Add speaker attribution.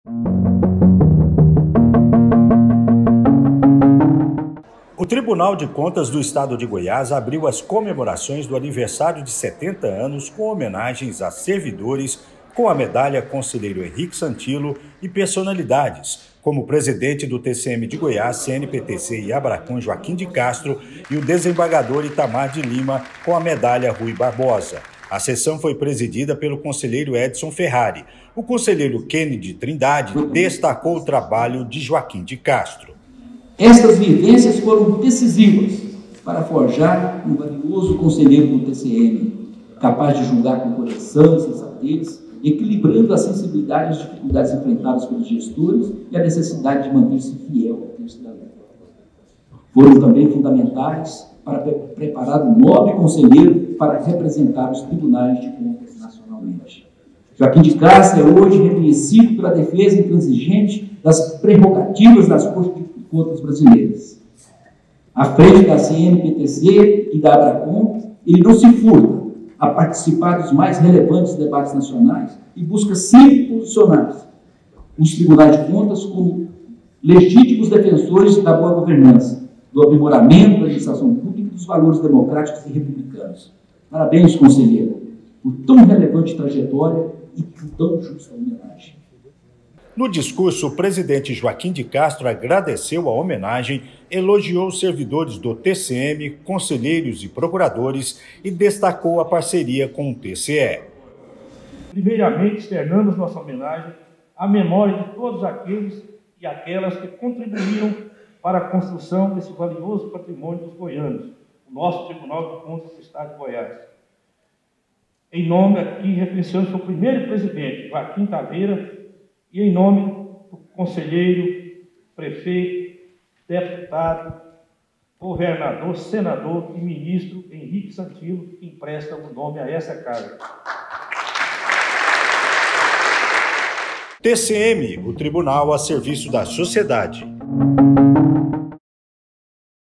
Speaker 1: O Tribunal de Contas do Estado de Goiás abriu as comemorações do aniversário de 70 anos com homenagens a servidores com a medalha Conselheiro Henrique Santilo e personalidades, como o presidente do TCM de Goiás, CNPTC e Abracon, Joaquim de Castro, e o desembargador Itamar de Lima com a medalha Rui Barbosa. A sessão foi presidida pelo conselheiro Edson Ferrari. O conselheiro Kennedy Trindade destacou o trabalho de Joaquim de Castro.
Speaker 2: Estas vivências foram decisivas para forjar um valioso conselheiro do TCM, capaz de julgar com coração e sensatez, equilibrando a sensibilidade às dificuldades enfrentadas pelos gestores e a necessidade de manter-se fiel ao texto da lei. Foram também fundamentais para preparar um nobre conselheiro para representar os tribunais de contas nacionalmente. Joaquim de Castro é hoje reconhecido pela defesa intransigente das prerrogativas das Cortes de Contas brasileiras. À frente da CNPTC e da Abracon, ele não se furta a participar dos mais relevantes debates nacionais e busca sempre posicionar os tribunais de contas como legítimos defensores da boa governança, do aprimoramento da administração pública e dos valores democráticos e republicanos. Parabéns, conselheiro, por tão relevante trajetória e por tão justa homenagem.
Speaker 1: No discurso, o presidente Joaquim de Castro agradeceu a homenagem, elogiou os servidores do TCM, conselheiros e procuradores e destacou a parceria com o TCE.
Speaker 3: Primeiramente, externamos nossa homenagem à memória de todos aqueles e aquelas que contribuíram para a construção desse valioso patrimônio dos goianos, o nosso Tribunal de Contas do Estado de Goiás. Em nome aqui, referenciamos o primeiro presidente, Joaquim Taveira, e em nome do conselheiro, prefeito, deputado, governador, senador e ministro Henrique Santilo, que empresta o nome a essa casa.
Speaker 1: TCM, o Tribunal a serviço da sociedade.